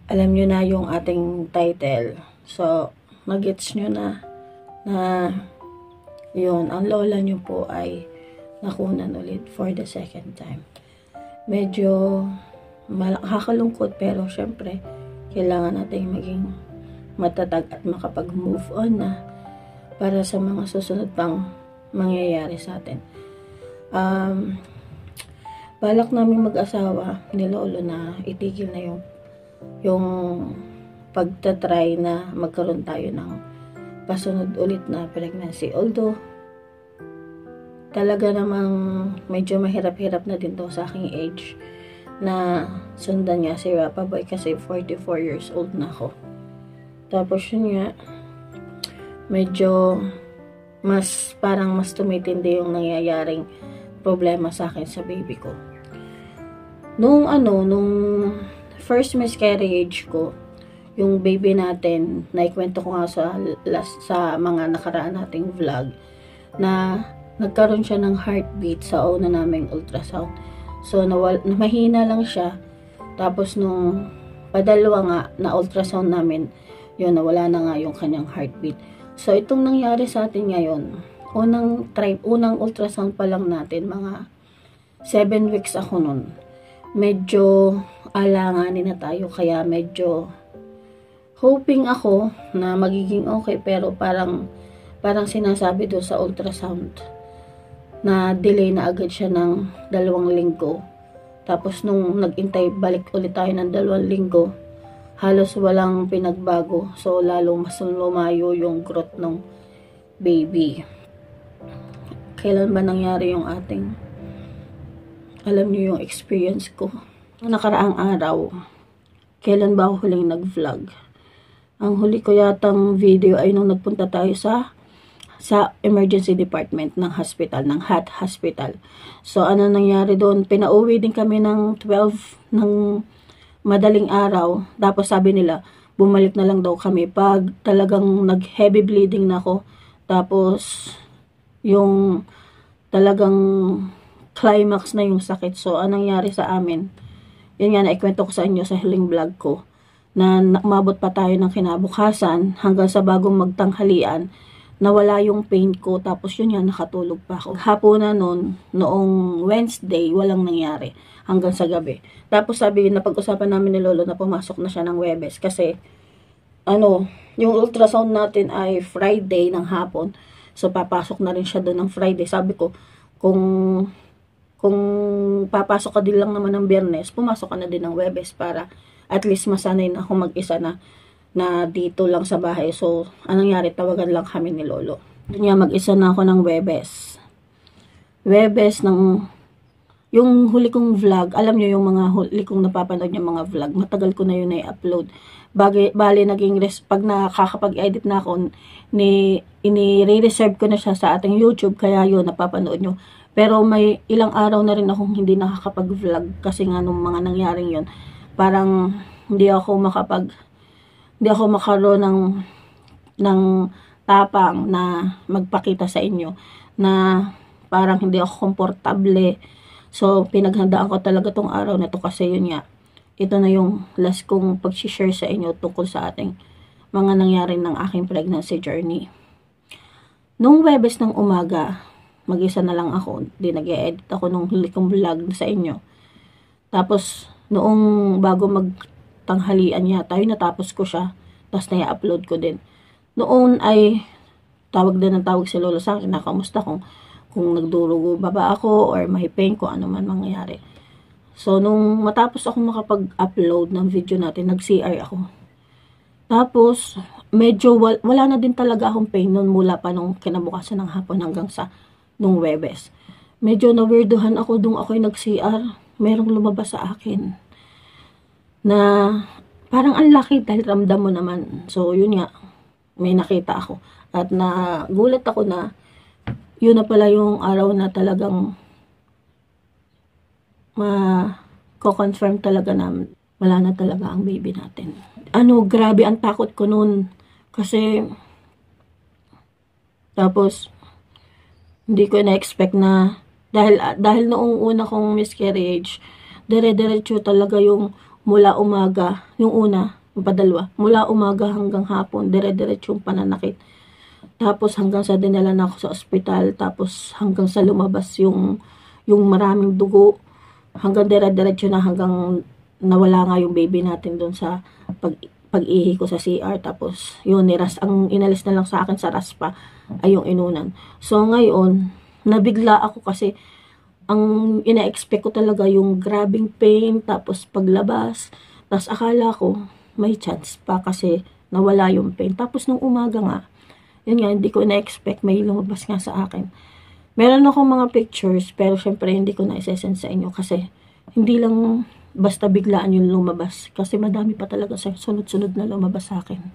alam nyo na yung ating title. So, mag-gets nyo na yun, ang lola nyo po ay nakunan ulit for the second time. Medyo nakakalungkot, pero syempre, kailangan natin maging matatag at makapag-move on na para sa mga susunod pang mangyayari sa atin. Balak namin mag-asawa ni Lolo na itigil na yung pagtatry na magkaroon tayo ng pasunod ulit na pregnancy. Although, talaga namang medyo mahirap-hirap na din to sa aking age na sundan nga si Papa Boy kasi 44 years old na ako. Tapos yun nga, medyo parang mas tumitindi yung nangyayaring problema sa akin sa baby ko. Nung first miscarriage ko, yung baby natin, naikwento ko nga sa mga nakaraan nating vlog, na nagkaroon siya ng heartbeat sa una naming ultrasound. So, mahina lang siya. Tapos, nung padalwa nga na ultrasound namin, yun, nawala na nga yung kanyang heartbeat. So, itong nangyari sa atin ngayon, unang ultrasound pa lang natin, mga 7 weeks ako nun. Medyo alanganin na tayo, kaya medyo hoping ako na magiging okay, pero parang sinasabi doon sa ultrasound na delay na agad siya ng 2 linggo. Tapos nung nag-intay balik ulit tayo ng 2 linggo, halos walang pinagbago. So lalo mas lumayo yung growth ng baby. Kailan ba nangyari yung alam niyo yung experience ko nakaraang araw? Kailan ba ako huling nag-vlog? Ang huli ko yatang video ay nung nagpunta tayo sa emergency department ng hospital, ng HAT hospital. So, ano nangyari doon? Pinauwi din kami ng 12 ng madaling araw. Tapos sabi nila, bumalik na lang daw kami pag talagang nag-heavy bleeding na ako. Tapos, yung talagang climax na yung sakit. So, anong nangyari sa amin? Yun nga, naikwento ko sa inyo sa huling vlog ko, na umabot pa tayo ng kinabukasan hanggang sa bagong magtanghalian, nawala yung pain ko. Tapos yun nga, nakatulog pa ako. Hapunan noong Wednesday, walang nangyari hanggang sa gabi. Tapos sabi, napag-usapan namin ni Lolo na pumasok na siya ng Huwebes kasi yung ultrasound natin ay Friday ng hapon. So papasok na rin siya doon ng Friday. Sabi ko, kung papasok ka din lang naman ng Biyernes, pumasok ka na din ng Huwebes para at least masanay na ako mag-isa na dito lang sa bahay. So, anong nangyari? Tawagan lang kami ni Lolo. Doon nga, mag-isa na ako ng Huwebes. Yung huli kong vlog, alam nyo yung mga huli kong napapanood yung mga vlog, matagal ko na yun i-upload. Bali, pag nakakapag-edit na ako, ini-reserve ko na siya sa ating YouTube, kaya yun, napapanood nyo. Pero may ilang araw na rin akong hindi nakakapag-vlog kasi nga nung mga nangyaring yun, parang hindi ako makaroon ng tapang na magpakita sa inyo, na parang hindi ako komportable. So, pinaghandaan ko talaga tong araw na to kasi yun nga, ito na yung last kong pag-share sa inyo tungkol sa ating mga nangyari ng aking pregnancy journey. Nung Huwebes ng umaga, mag-isa na lang ako, di nag-e-edit ako nung huli kong vlog sa inyo. Tapos, noong bago magtanghalian yata, natapos ko siya, tapos na-upload ko din. Noon ay tawag si Lolo sa akin, nakamusta kung nagdurugo ba ako or may pain ko, ano man mangyayari. So, nung matapos ako makapag-upload ng video natin, nag-CR ako. Tapos, medyo wala na din talaga akong pain noon mula pa nung kinabukasan ng hapon hanggang sa nung Huwebes. Medyo na-weirduhan ako nung ako'y nag-CR. Merong lumabas sa akin na parang ang laki dahil ramdam mo naman. So, yun nga, may nakita ako. At nagulat ako na yun na pala yung araw na talagang ma-confirm talaga na wala na talaga ang baby natin. Grabe ang takot ko nun. Kasi, tapos, hindi ko na-expect na, dahil noong una kong miscarriage, dire-diretso talaga yung mula umaga, yung una, yung padalwa. Mula umaga hanggang hapon, dire-diretso yung pananakit. Tapos hanggang sa dinala na ako sa ospital, tapos hanggang sa lumabas yung maraming dugo, hanggang dire-diretso na hanggang nawala nga yung baby natin doon sa pag-ihi ko sa CR. Tapos yun, ang inalis na lang sa akin sa raspa ay yung inunan. So ngayon, nabigla ako kasi ang ina-expect ko talaga yung grabbing pain, tapos paglabas, tapos akala ko may chance pa kasi nawala yung pain. Tapos nung umaga nga, yun nga, hindi ko na-expect, may lumabas nga sa akin. Meron akong mga pictures, pero syempre hindi ko na isesend sa inyo kasi hindi lang basta biglaan yung lumabas. Kasi madami pa talaga sa sunod-sunod na lumabas sa akin.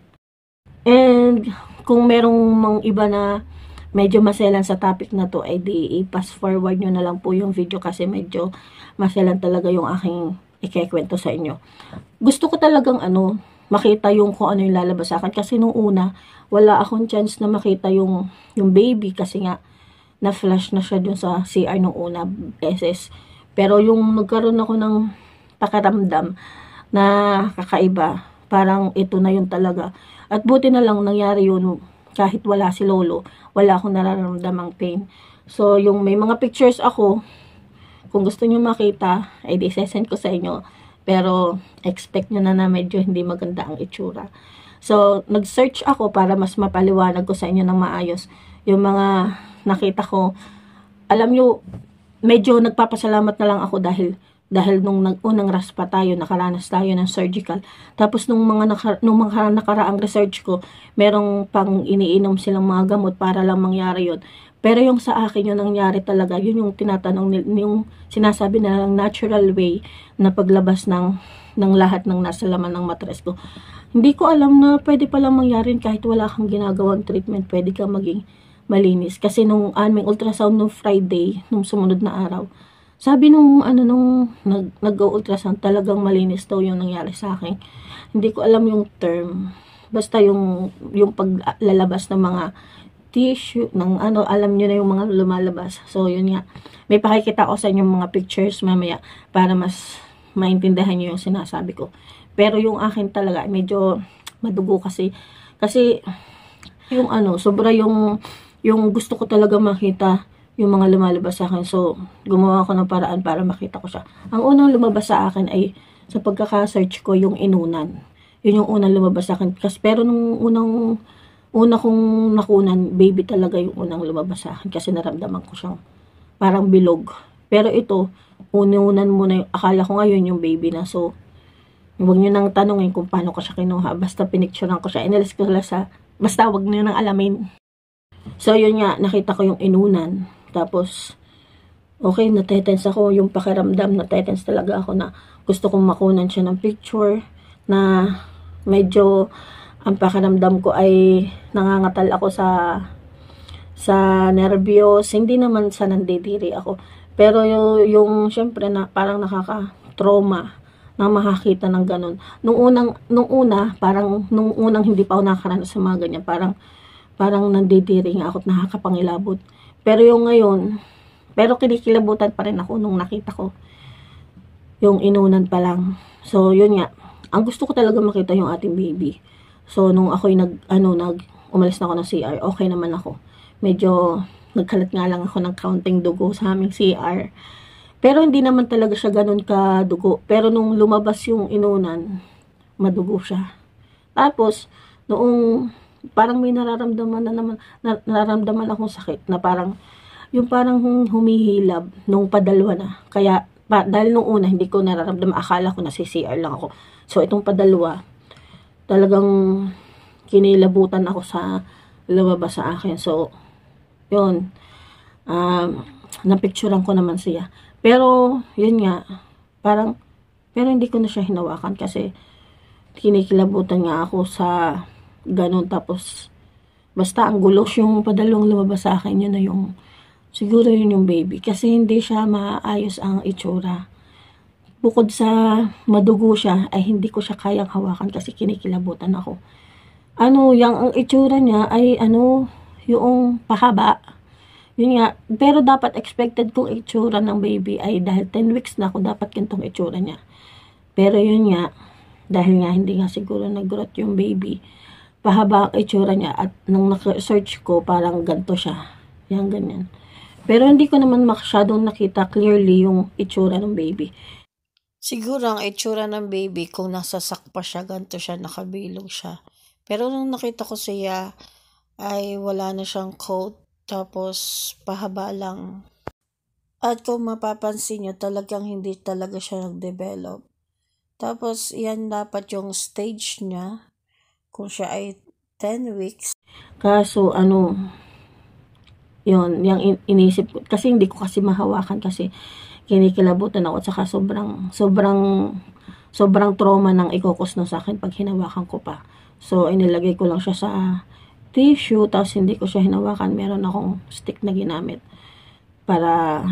And kung merong mga iba na medyo maselan sa topic na to, ay di i-pass forward nyo na lang po yung video kasi medyo maselan talaga yung aking ikikwento sa inyo. Gusto ko talagang makita yung kung ano yung lalabas sa akin kasi nung una, wala akong chance na makita yung baby kasi nga na-flash na siya dun sa CR nung una beses. Pero yung nagkaroon ako ng pakiramdam na kakaiba, parang ito na yun talaga. At buti na lang nangyari yun kahit wala si Lolo, wala akong nararamdamang pain. So, yung may mga pictures ako, kung gusto nyo makita, ay di-send ko sa inyo. Pero, expect nyo na medyo hindi maganda ang itsura. So, nag-search ako para mas mapaliwanag ko sa inyo ng maayos. Yung mga nakita ko, alam nyo, medyo nagpapasalamat na lang ako dahil nung unang raspa tayo, nakaranas tayo ng surgical. Tapos nung mga nakaraang research ko, merong pang iniinom silang mga gamot para lang mangyari yun. Pero yung sa akin, yung nangyari talaga, yun yung tinatanong, yung sinasabi na natural way na paglabas ng lahat ng nasa laman ng matres ko. Hindi ko alam na pwede palang mangyari kahit wala kang ginagawang treatment, pwede kang maging malinis. Kasi nung aming ultrasound nung Friday, nung sumunod na araw, sabi nung nag-ultrasound, talagang malinis daw yung nangyari sa akin. Hindi ko alam yung term. Basta yung paglalabas ng mga tissue, alam nyo na yung mga lumalabas. So, yun nga. May pakikita ko sa inyo mga pictures mamaya para mas maintindihan nyo yung sinasabi ko. Pero yung akin talaga, medyo madugo kasi. Kasi, yung sobra yung gusto ko talaga makita yung mga lumalabas sa akin. So, gumawa ko ng paraan para makita ko siya. Ang unang lumabas sa akin ay, sa pagkaka-search ko, yung inunan. Yun yung unang lumabas sa akin. Pero nung una kong nakunan, baby talaga yung unang lumabas sa akin. Kasi naramdaman ko siyang parang bilog. Pero ito, ununan muna yung, akala ko ngayon yung baby na. So, huwag nyo nang tanongin kung paano ko siya kinuha. Basta pinicturean ko siya. Inalis ko sila basta huwag nyo nang alamin. So, yun nga, nakita ko yung inunan. Tapos, okay, natetens ako, yung pakiramdam, natetens talaga ako na gusto kong makunan siya ng picture, na medyo, ang pakiramdam ko ay nangangatal ako sa nervyos, hindi naman sa nandidiri ako. Pero yung syempre, parang nakaka-trauma na makakita ng ganun. Nung unang hindi pa ako nakakaranas sa mga ganyan, parang nandidiri nga ako at nakakapangilabot. Pero yung ngayon, pero kinikilabutan pa rin ako nung nakita ko yung inunan pa lang. So, yun nga. Ang gusto ko talaga makita yung ating baby. So, nung ako'y umalis na ako ng CR, okay naman ako. Medyo nagkalat nga lang ako ng counting dugo sa aming CR. Pero hindi naman talaga siya ganun kadugo. Pero nung lumabas yung inunan, madugo siya. Tapos, noong parang may nararamdaman akong sakit na parang humihilab nung padalwa na. Kaya, dahil nung una, hindi ko nararamdaman, akala ko na CR lang ako. So, itong padalwa, talagang kinilabutan ako sa lumabas sa akin. So, yun. Napicturean ko naman siya. Pero, yun nga, pero hindi ko na siya hinawakan kasi kinikilabutan nga ako sa ganun. Tapos, basta ang gulos yung padalawang lumabas sa akin, yun na siguro yun yung baby. Kasi hindi siya maayos ang itsura. Bukod sa madugo siya, ay hindi ko siya kayang hawakan kasi kinikilabutan ako. Ang itsura niya ay yung pahaba. Yun nga, pero dapat expected kong itsura ng baby ay dahil 10 weeks na ako, dapat ganitong itsura niya. Pero yun nga, dahil nga hindi nga siguro nag-growth yung baby. Pahaba ang itsura niya at nung naka-search ko parang ganto siya. Yan, ganyan. Pero hindi ko naman masyadong nakita clearly yung itsura ng baby. Siguro ang itsura ng baby kung nasasak pa siya, ganto siya, nakabilog siya. Pero nung nakita ko siya ay wala na siyang coat, tapos pahaba lang. At kung mapapansin nyo, talagang hindi talaga siya nag-develop. Tapos yan dapat yung stage niya kung siya ay 10 weeks. Kaso yun, yung inisip ko, kasi hindi ko kasi mahawakan kasi kinikilabutan ako at saka sobrang trauma ng ikokos sa akin pag hinawakan ko pa. So, inilagay ko lang siya sa tissue, tapos hindi ko siya hinawakan. Meron akong stick na ginamit para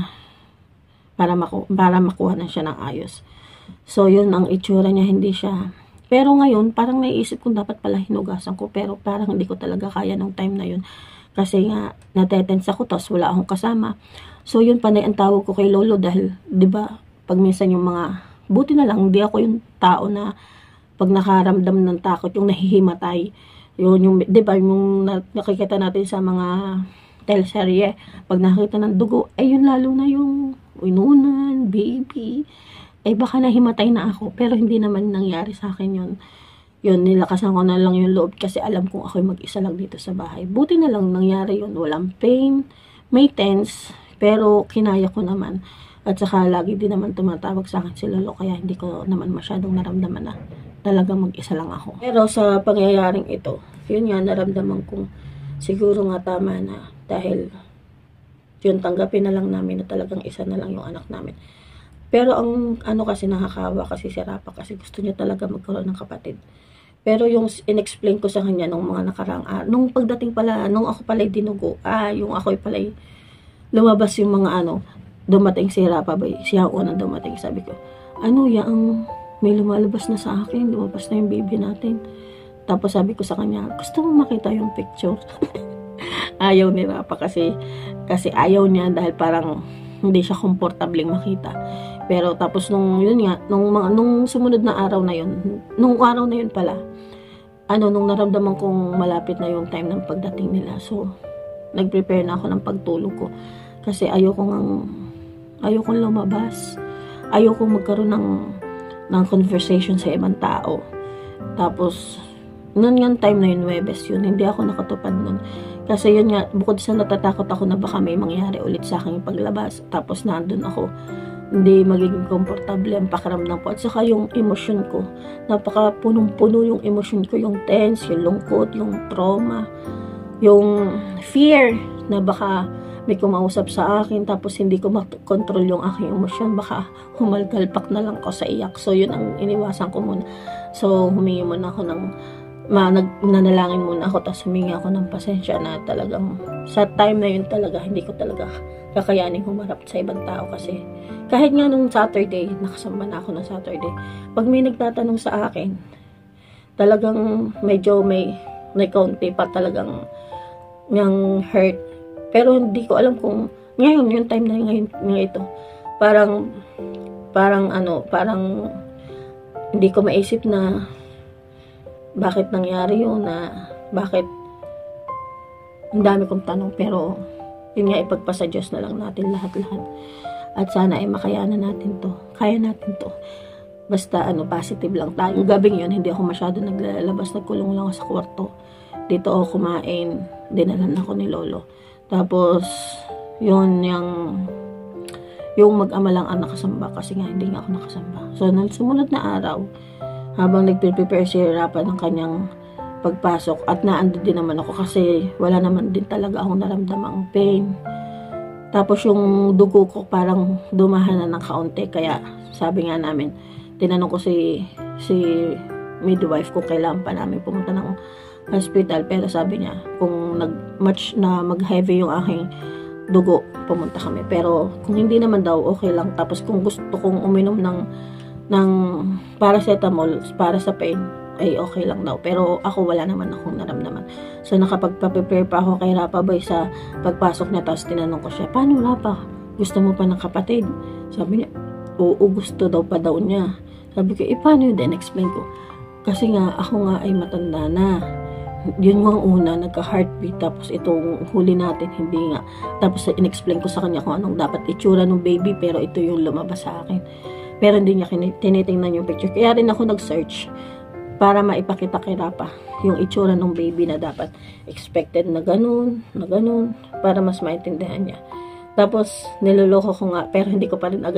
makuha na siya ng ayos. So, yun ang itsura niya, hindi siya. Pero ngayon, parang naiisip kong dapat pala hinugasan ko, pero parang hindi ko talaga kaya nung time na yun. Kasi nga, natetense ako, tapos wala akong kasama. So, yun panay ang tawag ko kay Lolo dahil, di ba, pag minsan yung buti na lang, hindi ako yung tao na pag nakaramdam ng takot, yung nahihimatay. Yung di ba, yung nakikita natin sa mga teleserye, pag nakita ng dugo, ay yun lalo na yung inunan, baby, ay baka nahimatay na ako. Pero hindi naman nangyari sa akin yun. Yun, nilakasan ko na lang yung loob kasi alam kong ako'y mag-isa lang dito sa bahay. Buti na lang nangyari yun. Walang pain, may tense, pero kinaya ko naman. At saka lagi din naman tumatawag sa akin si Lolo, kaya hindi ko naman masyadong naramdaman na talagang mag-isa lang ako. Pero sa pangyayaring ito, yun nga, naramdaman kong siguro nga tama na dahil yun, tanggapin na lang namin na talagang isa na lang yung anak namin. Pero ang kasi nakakawa kasi si Rapa kasi gusto niya talaga magkaroon ng kapatid. Pero yung inexplain ko sa kanya nung mga nakarang nung pagdating pala, nung ako pala'y dinugo, yung ako'y pala'y lumabas yung mga dumating si Rapa ba, siya ang unang dumating. Sabi ko, ang may lumalabas na sa akin, lumabas na yung baby natin. Tapos sabi ko sa kanya, gusto mo makita yung picture? Ayaw ni Rapa kasi ayaw niya dahil parang hindi siya komportableng makita. Pero tapos nung sumunod na araw na yun, nung araw na yun pala, nung naramdaman kong malapit na yung time ng pagdating nila. So, nag-prepare na ako ng pagtulog ko. Kasi ayokong lumabas. Ayokong magkaroon ng conversation sa ibang tao. Tapos, noon yung time na yun, Webes yun, hindi ako nakatupad nun. Kasi yun nga, bukod sa natatakot ako na baka may mangyari ulit sa aking paglabas. Tapos, nandun ako. Hindi magiging komportable ang pakiramdam ko. At saka yung emosyon ko, napaka punong-puno yung emosyon ko, yung tense, yung lungkot, yung trauma, yung fear na baka may kumausap sa akin tapos hindi ko makontrol yung aking emosyon, baka humalgalpak na lang ko sa iyak. So yun ang iniwasan ko muna. So humingi muna ako nanalangin muna ako, tapos humingi ako ng pasensya na talagang sa time na yun talaga hindi ko talaga kakayanin humarap sa ibang tao. Kasi kahit nga nung Saturday, nakasamba na ako ng Saturday, pag may nagtatanong sa akin, talagang medyo may kaunti pa talagang yung hurt. Pero hindi ko alam kung ngayon, yung time na ngayon ito, parang hindi ko maisip na bakit nangyari yun, na bakit ang dami kong tanong. Pero yun nga, ipagpasa Diyos na lang natin lahat-lahat. At sana ay makayanan natin to. Kaya natin to. Basta positive lang tayo. Yung gabing yun, hindi ako masyado naglalabas. Nagkulong lang ako sa kwarto. Dito ako kumain. Dinalan ako ni Lolo. Tapos, yun, yung mag-ama lang ang nakasamba. Kasi nga, hindi nga ako nakasamba. So, nung sumunod na araw, habang nagpe-prepare si Rapa ng kanyang pagpasok, at naando din naman ako kasi wala naman din talaga akong naramdamang pain. Tapos yung dugo ko parang dumahan na ng kaunti, kaya sabi nga namin, tinanong ko si midwife kung kailangan pa namin pumunta ng hospital, pero sabi niya kung mag-heavy yung aking dugo, pumunta kami. Pero kung hindi naman daw, okay lang. Tapos kung gusto kong uminom ng paracetamol para sa pain, ay okay lang daw. Pero ako wala naman akong naramdaman. So nakapagpa-prepare pa ako kay Rapa Boy sa pagpasok niya. Tapos tinanong ko siya, paano Rapa? Gusto mo pa ng kapatid? Sabi niya, oo, gusto daw pa daw niya. Sabi ko, paano yun? Then explain ko. Kasi nga, ako nga ay matanda na. Yun yung una, nagka-heartbeat. Tapos itong huli natin, hindi nga. Tapos in-explain ko sa kanya kung anong dapat itsura ng baby, pero ito yung lumabas sa akin. Pero hindi niya tinitingnan yung picture. Kaya rin ako nag-search para maipakita kay Rapa yung itsura ng baby na dapat expected na ganun, para mas maintindihan niya. Tapos, niloloko ko nga, pero hindi ko pa rin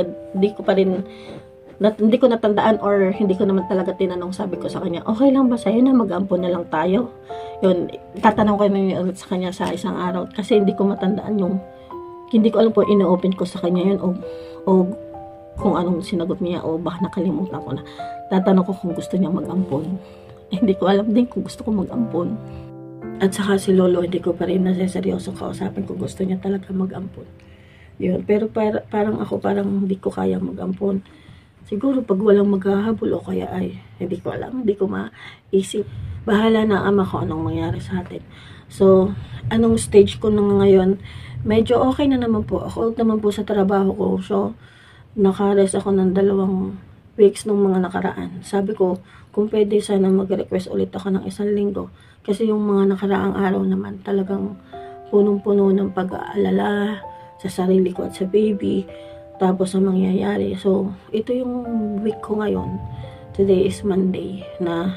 hindi ko natandaan or hindi ko naman talaga tinanong. Sabi ko sa kanya, okay lang ba sa'yo na mag-ampon na lang tayo? Yun, tatanong ko na ulit sa kanya sa isang araw kasi hindi ko matandaan hindi ko alam po ino-open ko sa kanya yun o kung anong sinagot niya o baka nakalimutan ko na. Tatanong ko kung gusto niya mag-ampon. Hindi ko alam din kung gusto ko mag-ampon. At saka si Lolo, hindi ko pa rin naseseryoso kausapin kung gusto niya talaga mag-ampon. Yun, pero parang hindi ko kaya mag-ampon. Siguro pag walang maghahabol o kaya ay, hindi ko alam, hindi ko maisip. Bahala na ama ko anong mangyari sa atin. So, anong stage ko na ngayon, medyo okay na naman po. Ako naman po sa trabaho ko. So, naka-rest ako ng 2 weeks nung mga nakaraan. Sabi ko, kung pwede sana mag-request ulit ako ng 1 linggo. Kasi yung mga nakaraang araw naman, talagang punong-puno ng pag-aalala sa sarili ko at sa baby. Tapos sa mangyayari. So, ito yung week ko ngayon. Today is Monday na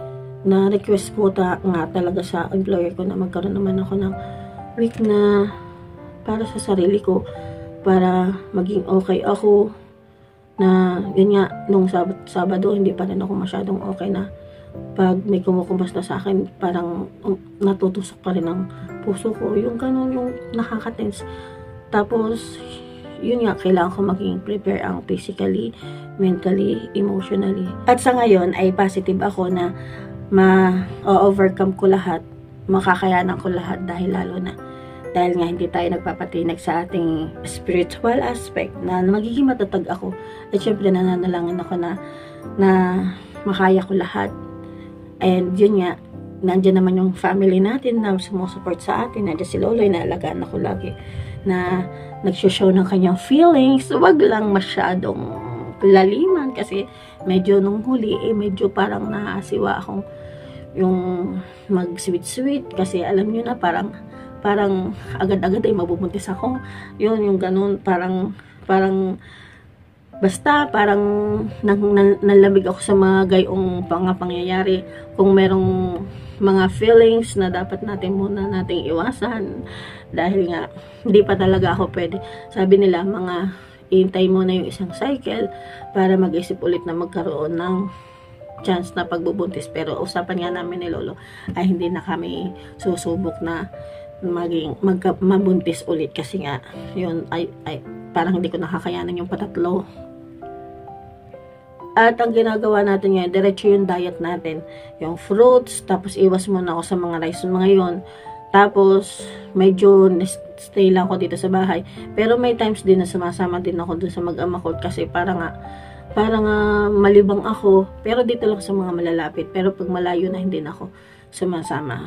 request ko nga talaga sa employer ko na magkaroon naman ako ng week na para sa sarili ko. Para maging okay ako. Na, yun nga, nung Sabado, hindi pa rin ako masyadong okay na. Pag may kumukumasta sa akin, parang natutusok pa rin ang puso ko. Yung ganun, yung nakaka-tense. Tapos, yun nga, kailangan ko maging prepare ang physically, mentally, emotionally. At sa ngayon ay positive ako na ma-overcome ko lahat, makakayanan ko lahat dahil nga hindi tayo nagpapatinag sa ating spiritual aspect na magiging matatag ako. At syempre nananalangin ako na makaya ko lahat. And yun nga, nandiyan naman yung family natin na sumusupport sa atin. Nandiyan si Lolo, inaalagaan ako lagi na nagsho-show ng kanyang feelings. Wag lang masyadong laliman kasi medyo nung huli medyo parang naasiwa akong yung mag-sweet kasi alam nyo na parang agad-agad ay mabubuntis ako. Yun, yung ganun, parang basta parang nalamig ako sa mga gayong pangyayari. Kung merong mga feelings na dapat nating iwasan dahil nga hindi pa talaga ako pwede. Sabi nila, hintay mo na yung isang cycle para mag-isip ulit na magkaroon ng chance na pagbubuntis. Pero usapan nga namin ni Lolo ay hindi na kami susubok na mabuntis ulit kasi nga yun ay parang hindi ko nakakayanan yung patatlo. At ang ginagawa natin ngayon, diretso yung diet natin. Yung fruits, tapos iwas muna ako sa mga rice ngayon. Tapos, medyo stay lang ako dito sa bahay. Pero may times din na sumasama din ako dun sa mag-ama ko kasi parang malibang ako. Pero dito lang sa mga malalapit. Pero pag malayo na, hindi na ako sumasama.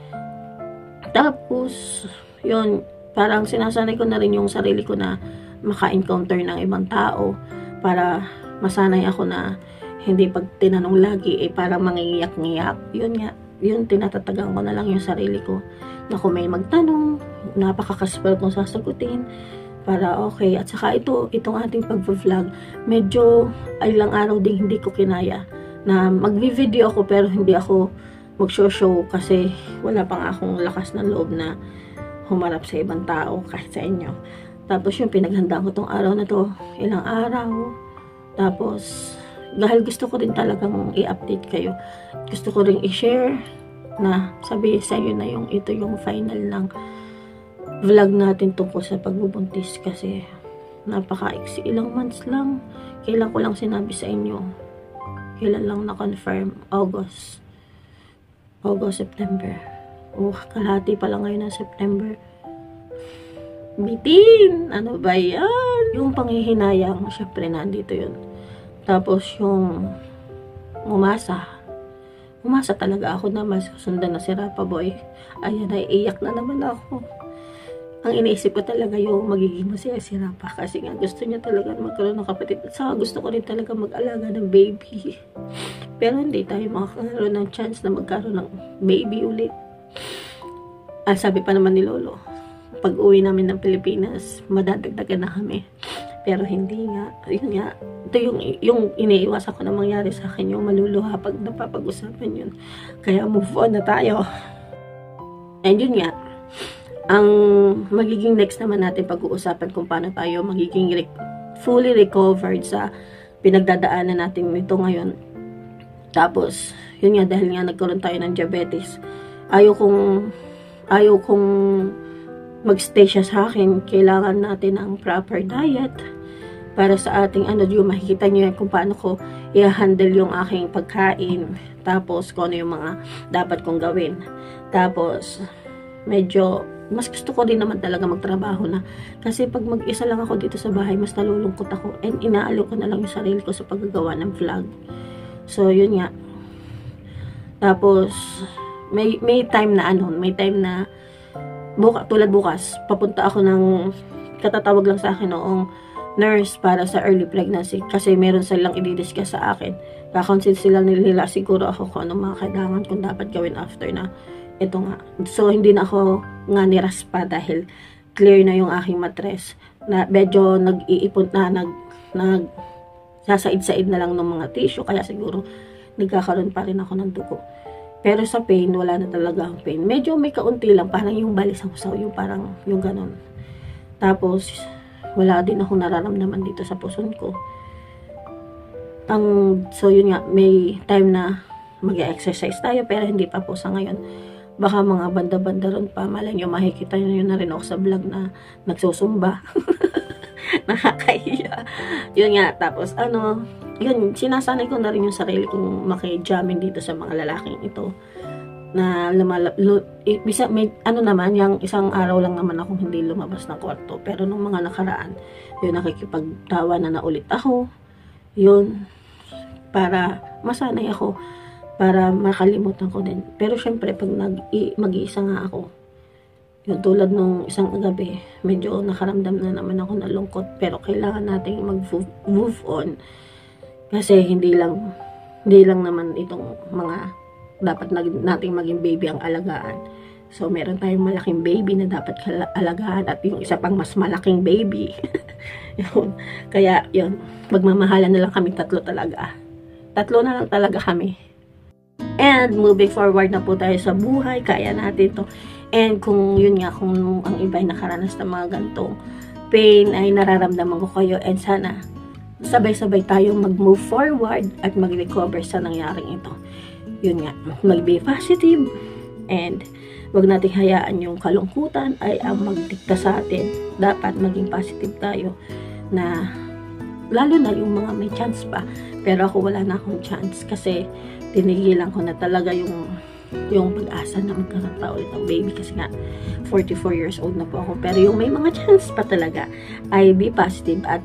Tapos, yun, parang sinasanay ko na rin yung sarili ko na maka-encounter ng ibang tao para masanay ako na hindi pag tinanong lagi parang mangiyak-ngiyak. Yun nga, yun tinatatagan ko na lang yung sarili ko na kung may magtanong, napakakaspel kong sasagutin para okay. At saka itong ating pag-vlog, medyo ilang araw din hindi ko kinaya na mag-video ako pero hindi ako mag-show kasi wala pang akong lakas ng loob na humarap sa ibang tao kahit sa inyo. Tapos yung pinaghandaan ko tong araw na to, ilang araw. Tapos, dahil gusto ko rin talagang i-update kayo, gusto ko rin i-share na sabihin sa inyo na ito yung final ng vlog natin tungkol sa pagbubuntis kasi napaka-iksi, ilang months lang. Kailan ko lang sinabi sa inyo, kailan lang na-confirm, August, September. Kalahati pa lang ngayon ng September. Bitin! Ano ba yan? Yung panghihinayang, syempre nandito yun. Tapos yung umasa talaga ako na mas susundan na si Rapa Boy. Ayan, naiiyak na naman ako. ang iniisip ko talaga yung magiging masaya si Rafa kasi nga gusto niya talaga magkaroon ng kapatid at saka gusto ko rin talaga mag-alaga ng baby. Pero hindi tayo makakaroon ng chance na magkaroon ng baby ulit. Sabi pa naman ni Lolo, pag uwi namin ng Pilipinas, madadagdagan na kami. Pero hindi nga, yun nga, ito yung iniiwasan ko na mangyari sa akin, yung maluluha pag napapag-usapan yun. Kaya move on na tayo. And yun nga, ang magiging next naman natin pag-uusapan kung paano tayo magiging fully recovered sa pinagdadaanan natin nito ngayon. Tapos, yun nga, dahil nga nagkaroon tayo ng diabetes, ayaw kong magstay siya sa akin. Kailangan natin ng proper diet para sa ating yung makikita nyo yan kung paano ko i-handle yung aking pagkain. Tapos, kung ano yung mga dapat kong gawin. Tapos, medyo mas gusto ko din naman talaga magtrabaho na. Kasi pag mag-isa lang ako dito sa bahay, mas nalulungkot ako. And inaalo ko na lang yung sarili ko sa paggagawa ng vlog. So, yun nga. Tapos, may time na may time na tulad bukas, papunta ako ng katatawag lang sa akin noong nurse para sa early pregnancy. Kasi meron silang i-discuss sa akin. Kakonsil sila nila siguro ako kung anong mga kailangan kung dapat gawin after na ito nga. So, hindi na ako nga niraspa dahil clear na yung aking matres. Na medyo nag-iipon na, sasaid-said na lang ng mga tissue. Kaya siguro, nagkakaroon pa rin ako ng dugo. Pero sa pain, wala na talaga ang pain. Medyo may kaunti lang, parang yung balisang-saw, yung parang yung ganun. Tapos, wala din akong nararamdaman dito sa puson ko. So, yun nga, may time na mag-exercise tayo, pero hindi pa po sa ngayon. Baka mga banda-banda ron pa, malay nyo, makikita nyo na rin ako sa vlog na nagsusumba. Nakakahiya. Yun nga, tapos yun, sinasanay ko na rin yung sarili kong maki-jamming dito sa mga lalaking ito. Na naman, yung isang araw lang naman akong hindi lumabas ng kwarto. Pero nung mga nakaraan, yun, nakikipagtawa na ulit ako. Yun, para masanay ako, para makalimutan ko din. Pero syempre, pag mag-iisa nga ako, yun, tulad nung isang gabi, medyo nakaramdam na naman ako ng lungkot. Pero kailangan nating mag-move on. Kasi hindi lang naman itong mga dapat nating maging baby ang alagaan. So, meron tayong malaking baby na dapat alagaan at yung isa pang mas malaking baby. Yun. Kaya, yun, magmamahalan na lang kami tatlo talaga. Tatlo na lang talaga kami. And, moving forward na po tayo sa buhay. Kaya natin to. And, kung yun nga, kung ang iba ay nakaranas ng mga gantong pain, ay nararamdaman ko kayo. And sana, sabay-sabay tayong mag-move forward at mag-recover sa nangyaring ito. Yun nga, mag-be positive and wag nating hayaan yung kalungkutan ay ang magdikta sa atin. Dapat maging positive tayo na lalo na yung mga may chance pa. Pero ako wala na akong chance kasi tinigilan ko na talaga yung pag-asa na magkaroon pa ulit ng baby kasi nga 44 years old na po ako. Pero yung may mga chance pa talaga ay be positive at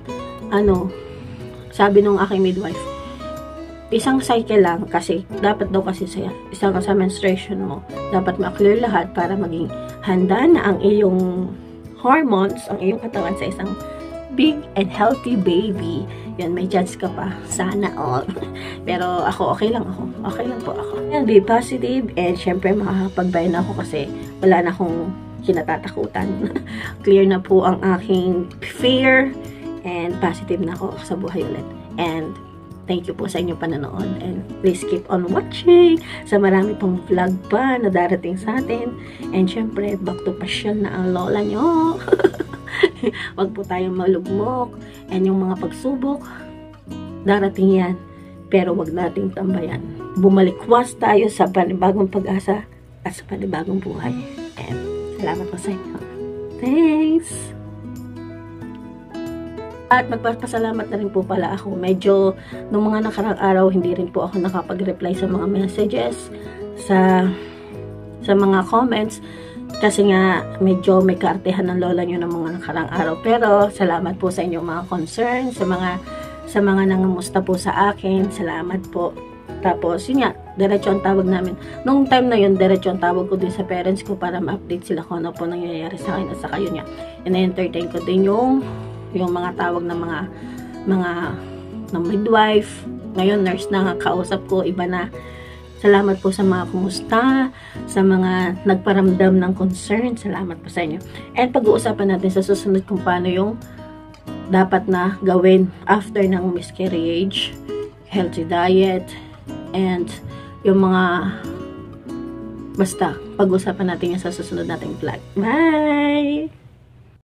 sabi nung aking midwife, isang cycle lang kasi dapat daw kasi sa menstruation mo, dapat ma-clear lahat para maging handa na ang iyong hormones, ang iyong katawan sa isang big and healthy baby. Yan, may chance ka pa. Sana all. Pero ako, okay lang ako. Okay lang po ako. Yan, be positive and syempre makakapagbayan ako kasi wala na akong kinatatakutan. Clear na po ang aking fear. And positive na ako sa buhay ulit. And thank you po sa inyong panonood. And please keep on watching sa marami pong vlog pa na darating sa atin. And syempre, back to passion na ang lola nyo. Wag po tayong malugmok. And yung mga pagsubok, darating yan. Pero wag nating tambayan. Bumalikwas tayo sa panibagong pag-asa at sa panibagong buhay. And salamat po sa inyo. Thanks! At magpapasalamat na rin po pala ako. Medyo, nung mga nakarang araw, hindi rin po ako nakapag-reply sa mga messages, sa mga comments, kasi nga, medyo may kaartehan ng lola nyo ng mga nakarang araw. Pero, salamat po sa inyong mga concerns, sa mga nangamusta po sa akin. Salamat po. Tapos, yun nga, diretso ang tawag namin. Nung time na yun, diretso ang tawag ko din sa parents ko para ma-update sila kung ano po nangyayari sa akin. At saka yun nga, ina-entertain ko din yung mga tawag ng mga midwife. Ngayon, nurse na kausap ko, iba na. Salamat po sa mga kumusta, sa mga nagparamdam ng concern. Salamat po sa inyo. And pag-uusapan natin sa susunod kung paano yung dapat na gawin after ng miscarriage, healthy diet, and yung mga basta, pag-usapan natin yan sa susunod nating vlog. Bye!